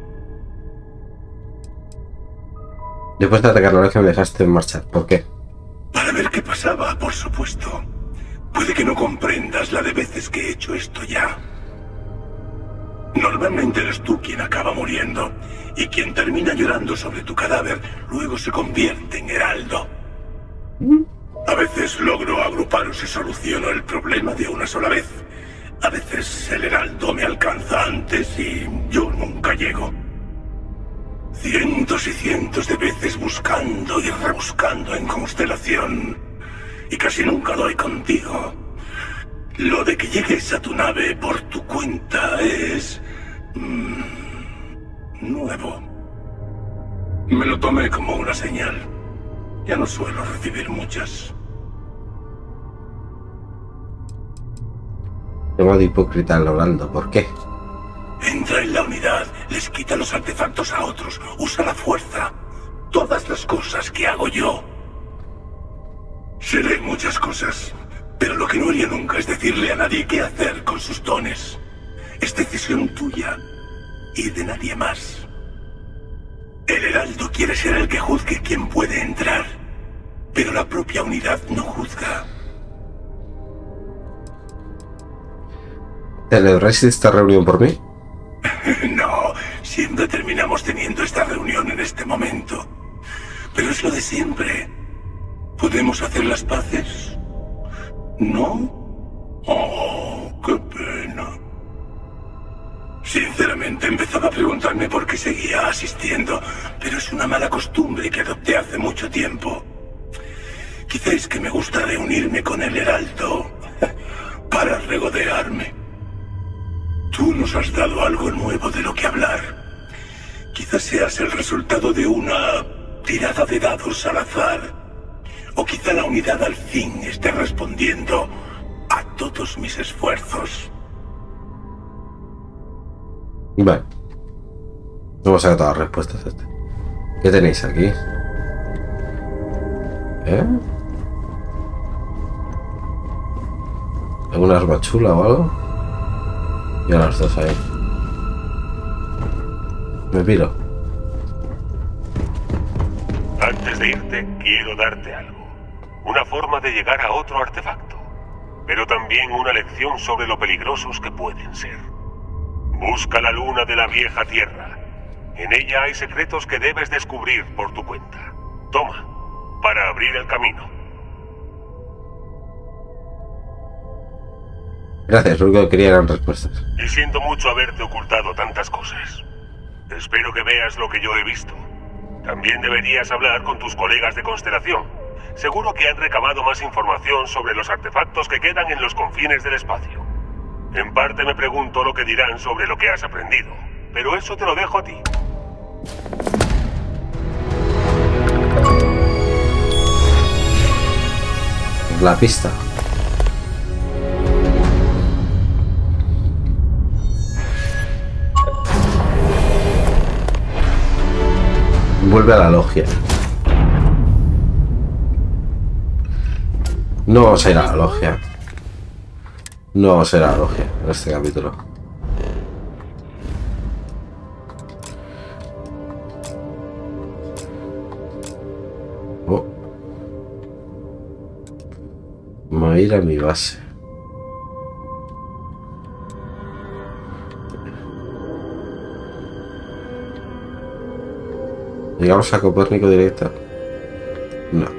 Después de atacar la vez que me dejaste en marcha, ¿por qué? Para ver qué pasaba, por supuesto. Puede que no comprendas la de veces que he hecho esto ya. Normalmente eres tú quien acaba muriendo, y quien termina llorando sobre tu cadáver luego se convierte en Heraldo. A veces logro agruparos y soluciono el problema de una sola vez. A veces el Heraldo me alcanza antes y yo nunca llego. Cientos y cientos de veces buscando y rebuscando en constelación, y casi nunca doy contigo. Lo de que llegues a tu nave por tu cuenta es... Mmm, nuevo. Me lo tomé como una señal. Ya no suelo recibir muchas. Tengo de hipócrita hablando, ¿por qué? Entra en la unidad, les quita los artefactos a otros, usa la fuerza. Todas las cosas que hago yo. Seré muchas cosas, pero lo que no haría nunca es decirle a nadie qué hacer con sus dones. Es decisión tuya y de nadie más. El Heraldo quiere ser el que juzgue quién puede entrar, pero la propia unidad no juzga. ¿Celebráis esta reunión por mí? No, siempre terminamos teniendo esta reunión en este momento. Pero es lo de siempre. ¿Podemos hacer las paces? ¿No? Oh, qué pena. Sinceramente empezaba a preguntarme por qué seguía asistiendo, pero es una mala costumbre que adopté hace mucho tiempo. Quizá es que me gusta reunirme con el Heraldo para regodearme. Tú nos has dado algo nuevo de lo que hablar. Quizás seas el resultado de una tirada de dados al azar. O quizá la unidad al fin esté respondiendo a todos mis esfuerzos. Vale. Vamos a ver todas las respuestas a este. ¿Qué tenéis aquí? ¿Eh? ¿Alguna arma chula o algo? Y a las dos ahí. Me piro. Antes de irte, quiero darte algo. Una forma de llegar a otro artefacto. Pero también una lección sobre lo peligrosos que pueden ser. Busca la luna de la vieja tierra. En ella hay secretos que debes descubrir por tu cuenta. Toma. para abrir el camino. Gracias, lo único que quería eran respuestas. Y siento mucho haberte ocultado tantas cosas. Espero que veas lo que yo he visto. También deberías hablar con tus colegas de Constelación. Seguro que han recabado más información sobre los artefactos que quedan en los confines del espacio. En parte me pregunto lo que dirán sobre lo que has aprendido, pero eso te lo dejo a ti. La pista. Vuelve a la logia. No vamos a ir a la logia. No vamos a ir a la logia en este capítulo. Oh. Me voy a ir a mi base. ¿Llegamos a Copérnico directo? No.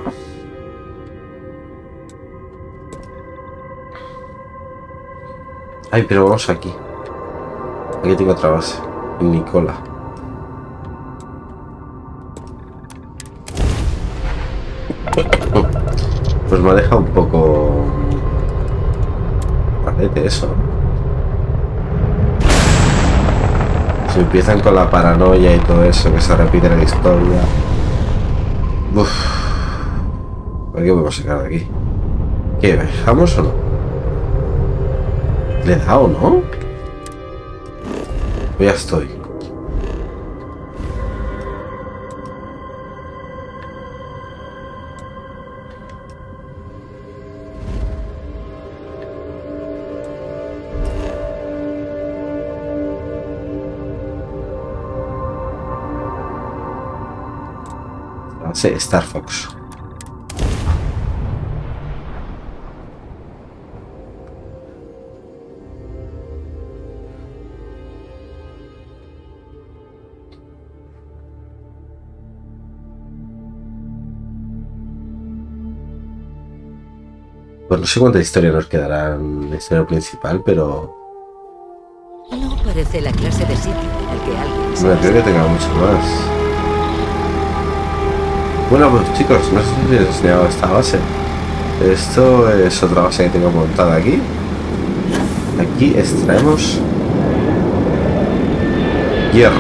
Ay, pero vamos aquí. Aquí tengo otra base. En Nicola. Pues me ha dejado un poco... Parece eso. Si empiezan con la paranoia y todo eso que se repite en la historia. Uff. ¿Por qué podemos sacar de aquí? ¿Qué? ¿Dejamos o no? ¿Le he dado, no? Pues ya estoy. Sí, Star Fox. Pues no sé cuánta historia nos quedará en la historia principal, pero... No parece la clase de sitio en el que alguien... No creo que tenga mucho más. Bueno, pues chicos, no sé si les he enseñado esta base. Esto es otra base que tengo montada aquí. Aquí extraemos hierro.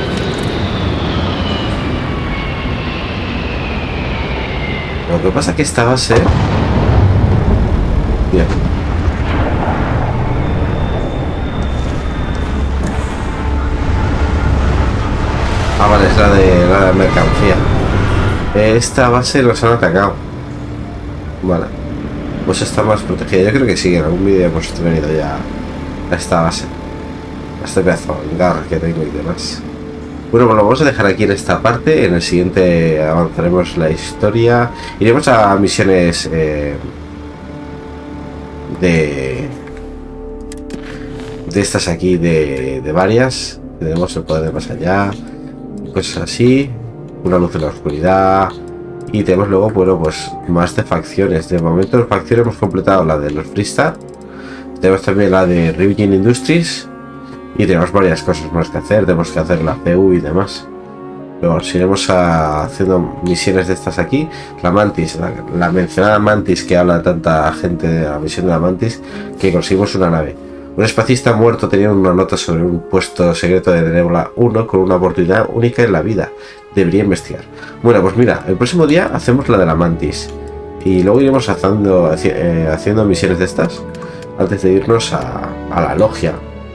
Lo que pasa es que esta base... Bien. Ah, vale, es la de la de mercancía. Esta base nos han atacado. Vale. Pues está más protegida. Yo creo que sí, en algún vídeo hemos venido ya a esta base. A este pedazo de hangar que tengo y demás. Bueno, pues lo vamos a dejar aquí en esta parte. En el siguiente avanzaremos la historia. Iremos a misiones eh, de... De estas aquí, de, de varias. Tenemos el poder de más allá. Cosas así. Una luz en la oscuridad. Y tenemos luego, bueno, pues más de facciones. De momento de facciones hemos completado la de los Freestar. Tenemos también la de Ryujin Industries. Y tenemos varias cosas más que hacer. Tenemos que hacer la C U y demás. Luego nos iremos a, haciendo misiones de estas aquí. La Mantis, la, la mencionada Mantis que habla tanta gente de la misión de la Mantis, que conseguimos una nave. Un espacista muerto tenía una nota sobre un puesto secreto de Nebula uno con una oportunidad única en la vida. Debería investigar. Bueno, pues mira, el próximo día hacemos la de la Mantis. Y luego iremos haciendo, eh, haciendo misiones de estas. Antes de irnos a, a la logia.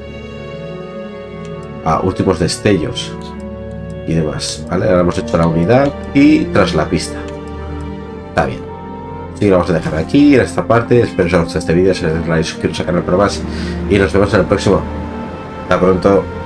A últimos destellos. Y demás. Vale, ahora hemos hecho la unidad. Y tras la pista. Está bien. Así que lo vamos a dejar aquí, en esta parte. Espero que os haya gustado este vídeo. Si os like, suscribiros al canal para más. Y nos vemos en el próximo. Hasta pronto.